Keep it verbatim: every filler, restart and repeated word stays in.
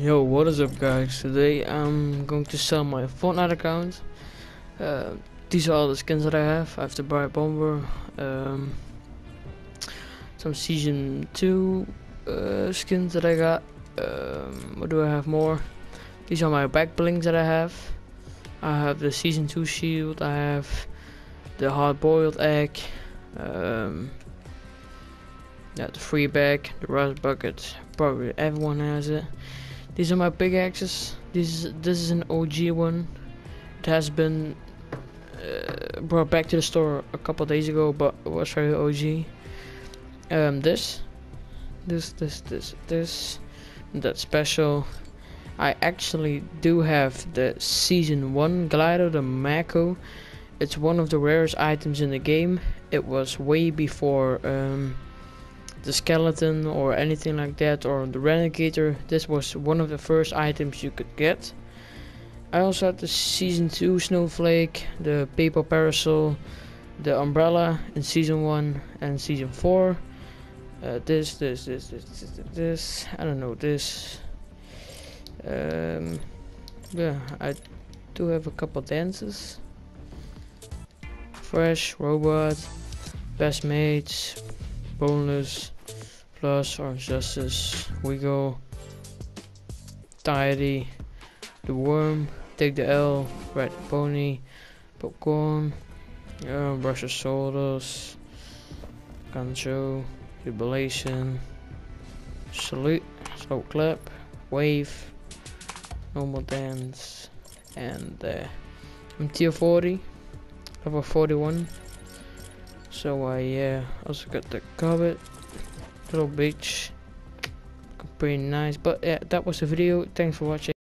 Yo, what is up guys? Today I'm going to sell my Fortnite account. Uh, these are all the skins that I have. I have the Bright Bomber, um, some Season two uh, skins that I got. Um, what do I have more? These are my back blings that I have. I have the Season two shield, I have the hard boiled egg, um, yeah, the free bag, the rust bucket, probably everyone has it. These are my pickaxes. This is this is an O G one. It has been uh, brought back to the store a couple days ago, but it was very O G. Um, this, this, this, this, this, that special. I actually do have the Season one glider, the Mako. It's one of the rarest items in the game. It was way before um, the skeleton or anything like that, or the renegator. This was one of the first items you could get. I also had the Season two snowflake, the paper parasol, the umbrella in Season one and Season four. Uh, this, this, this, this, this, this, I don't know, this. Um, yeah, I do have a couple dances. Fresh, robot, best mates, boneless, plus or justice, wiggle, tidy, the worm, take the L, red pony, popcorn, uh, brush your shoulders, concho, jubilation, salute, slow clap, wave, normal dance, and uh, I'm tier forty, level forty-one. So I uh, also got the covet, little beach, pretty nice. But yeah, that was the video. Thanks for watching.